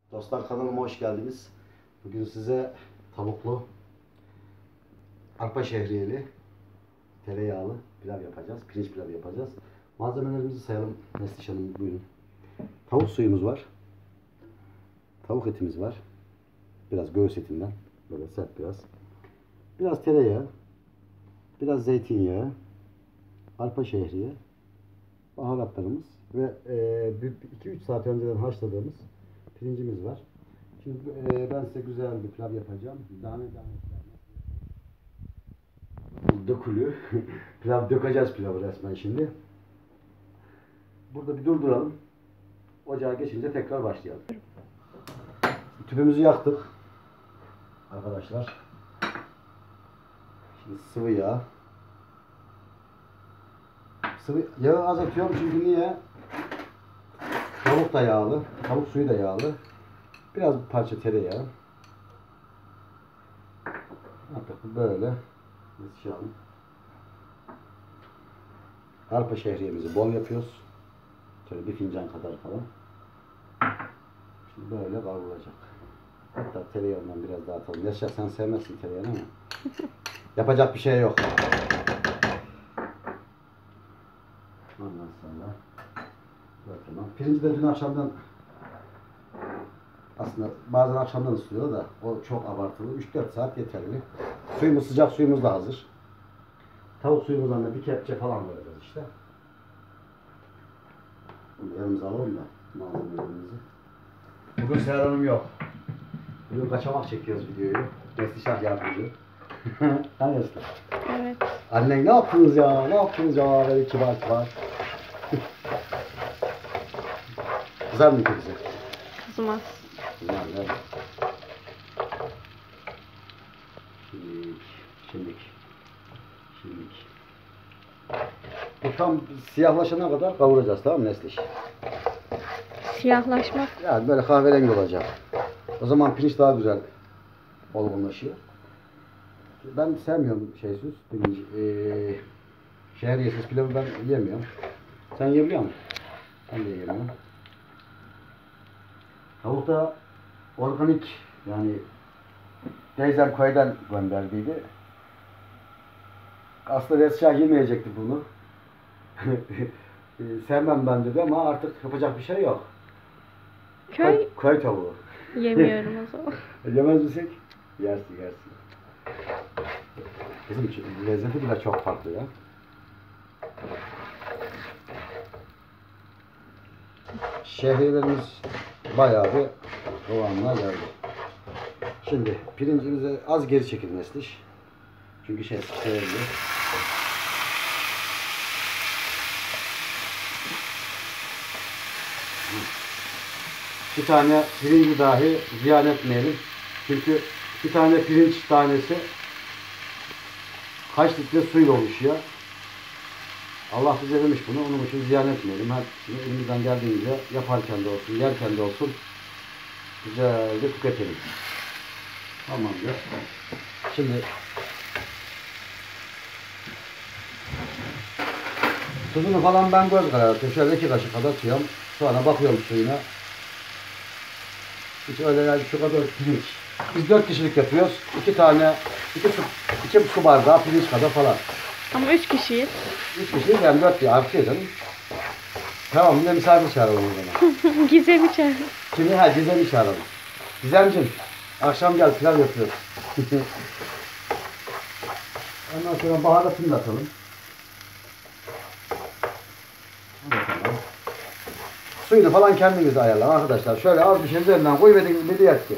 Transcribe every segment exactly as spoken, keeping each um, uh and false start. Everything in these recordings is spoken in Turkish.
Dostlar, kanalıma hoş geldiniz. Bugün size tavuklu, arpa şehriyeli, tereyağlı pilav yapacağız. Pirinç pilavı yapacağız. Malzemelerimizi sayalım. Nesliş Hanım, buyurun. Tavuk suyumuz var. Tavuk etimiz var. Biraz göğüs etinden. Böyle sert biraz. Biraz tereyağı. Biraz zeytinyağı. Arpa şehriye. Baharatlarımız. Ve iki üç saat önceden haşladığımız pirincimiz var. Şimdi e, ben size güzel bir pilav yapacağım. Tane tane dökülü. Pilav dökeceğiz pilavı resmen şimdi. Burada bir durduralım. Ocağa geçince tekrar başlayalım. Tüpümüzü yaktık. Arkadaşlar. Şimdi sıvı yağ. Sıvı yağı az atıyorum çünkü niye? Tavuk da yağlı. Tavuk suyu da yağlı. Biraz bir parça tereyağı. Artık böyle yetişelim. Arpa şehriyemizi bol yapıyoruz. Şöyle bir fincan kadar falan. Şimdi böyle kavrulacak. Hatta tereyağından biraz daha atalım. Yaşar, sen sevmezsin tereyağını ama yapacak bir şey yok. Ondan sonra böyle tamam. Pirinci de dün akşamdan aslında bazen akşamdan ısıtıyor da o çok abartılı. üç dört saat yeterli. Suyumuz, sıcak suyumuz da hazır. Tavuk suyumuzdan da bir kepçe falan vereceğiz işte. Bunu elimize alalım da malzemelerimizi. Bugün Seher Hanım yok. Bugün kaçamak çekiyoruz videoyu. Neslişah yardımcı. Hani Nesli? Evet. Annen ne yaptınız ya? Ne yaptınız ya? Böyle kibar kibar. Kızar mı kızı? Kızmaz. Kızar, evet. Şimdi, şimdi, şimdi. Bu tam siyahlaşana kadar kavuracağız, tamam mı Nesliş? Siyahlaşmak. Yani böyle kahverengi olacak. O zaman pirinç daha güzel olgunlaşıyor. Ben sevmiyorum şeysiz pirinç. Ee, şehriyesiz pilavı ben yemiyorum. Sen yiyebiliyor musun? Ben de yemiyorum. Tavuk da organik, yani teyzem köyden gönderdiydi. Aslında Neslihan yemeyecekti bunu. Sevmem ben dedi ama artık yapacak bir şey yok. Köy, Köy, köy tavuğu. yemiyorum o zaman. Yemez misin? Yersin, yersin. Bizim için lezzeti bile çok farklı ya. Şehriyelerimiz bayağı bir kıvamına geldi. Şimdi pirincimize az geri çekil Nesliş. Çünkü şey sevdi. Bir tane pirinci dahi ziyan etmeyelim. Çünkü bir tane pirinç tanesi kaç litre suyla oluşuyor. Allah bize demiş bunu, onun için ziyan etmeyelim. Hepsini elimizden geldiğince yaparken de olsun, yerken de olsun güzelce tüketelim. Tamamdır. Şimdi tuzunu falan ben göz kararı atıyorum. Şöyle iki kaşık kadar atıyorum. Sonra bakıyorum suyuna. Hiç öyle yani şu kadar pirinç. Biz dört kişilik yapıyoruz. İki tane, iki su, iki su bardağı pirinç kadar falan. Ama üç kişiyiz. Üç kişiyiz yani dört diye artıyor canım. Tamam, yine misafir çağıralım o zaman. Gizem içer. Şimdi ha Gizem'i çağıralım. Gizemciğim, akşam gel pilav yapıyoruz. Ondan sonra baharatını da atalım. Bakalım. Suyunu falan kendiniz ayarlayın arkadaşlar. Şöyle az bir şey üzerinden koyuverin bir diğer ki.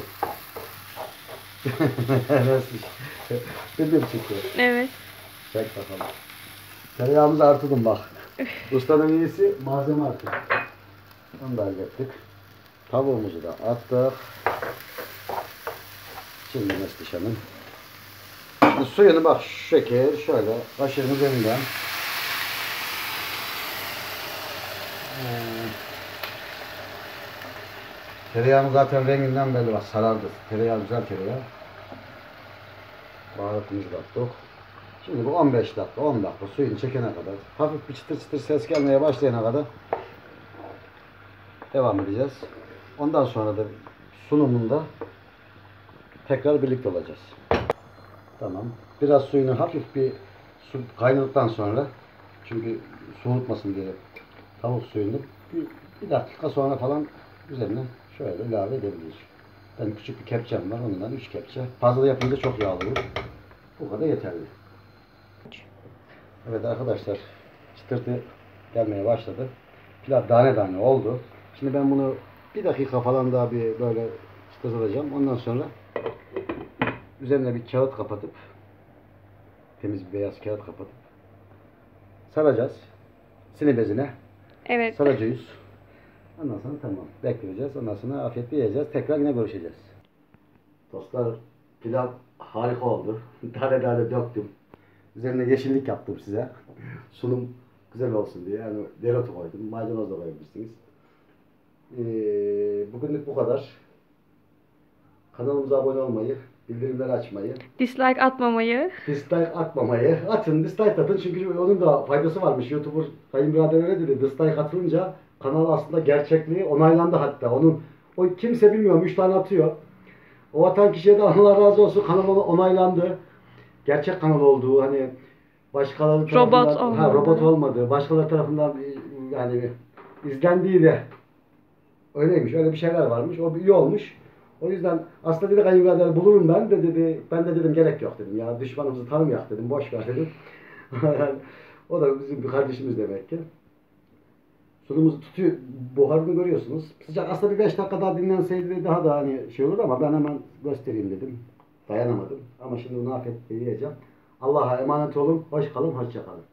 Bildim çıkıyor. Evet. Çek bakalım. Tereyağımızı artırdım bak. Ustanın iyisi malzeme artık. Onu da hallettik. Tavuğumuzu da attık. Şimdi Nesliş Hanım. Şimdi suyunu bak şu şeker şöyle kaşığın üzerinden. Hmm. Tereyağımız zaten renginden belli, bak sarardı. Tereyağı güzel tereyağı. Baharatımızı da attık. Şimdi bu on beş dakika, on dakika suyunu çekene kadar, hafif bir çıtır çıtır ses gelmeye başlayana kadar devam edeceğiz. Ondan sonra da sunumunda tekrar birlikte olacağız. Tamam. Biraz suyunu hafif bir su kaynadıktan sonra, çünkü soğutmasın diye tavuk suyunu bir, bir dakika sonra falan üzerine şöyle ilave edebiliriz. Ben küçük bir kepçem var, ondan üç kepçe. Fazla da yapınca çok yağlı olur. Bu kadar yeterli. Evet arkadaşlar, çıtırtı gelmeye başladı. Pilav tane tane oldu. Şimdi ben bunu bir dakika falan daha bir böyle çıtırtacağım. Ondan sonra üzerine bir kağıt kapatıp, temiz bir beyaz kağıt kapatıp saracağız. Sinir bezine Evet. saracağız. Ondan sonra tamam. Bekleyeceğiz. Ondan sonra afiyetle yiyeceğiz. Tekrar yine görüşeceğiz. Dostlar, pilav harika oldu. Tane tane döktüm. Üzerine yeşillik yaptım size. Sunum güzel olsun diye. Yani dereotu koydum. Maydanoz da koyabilirsiniz. Ee, bugünlük bu kadar. Kanalımıza abone olmayı, bildirimleri açmayı, Dislike atmamayı. dislike atmamayı, atın, dislike atın çünkü onun da faydası varmış. YouTuber kayınbirader öyle dedi, dislike atılınca kanal aslında gerçekliği onaylandı hatta. Onun, o kimse bilmiyor, üç tane atıyor. O atan kişiye de Allah razı olsun, kanal onaylandı. Gerçek kanal olduğu, hani başkaları tarafından, Robot ha, olmadı. robot olmadığı, başkaları tarafından yani izlendiği de öyleymiş, öyle bir şeyler varmış. O iyi olmuş. O yüzden aslında dedi kayınbirader bulurum ben de dedi. Ben de dedim gerek yok dedim. Ya düşmanımızı tanımayak dedim. Boş ver dedim. O da bizim bir kardeşimiz demek ki. Sunumuzu tutuyor. Buharını görüyorsunuz. Sıcak. Aslında bir beş dakika daha dinlenseydi daha da hani şey olur ama ben hemen göstereyim dedim. Dayanamadım. Ama şimdi bunu afiyetle yiyeceğim. Allah'a emanet olun. Hoş kalın. Hoşça kalın.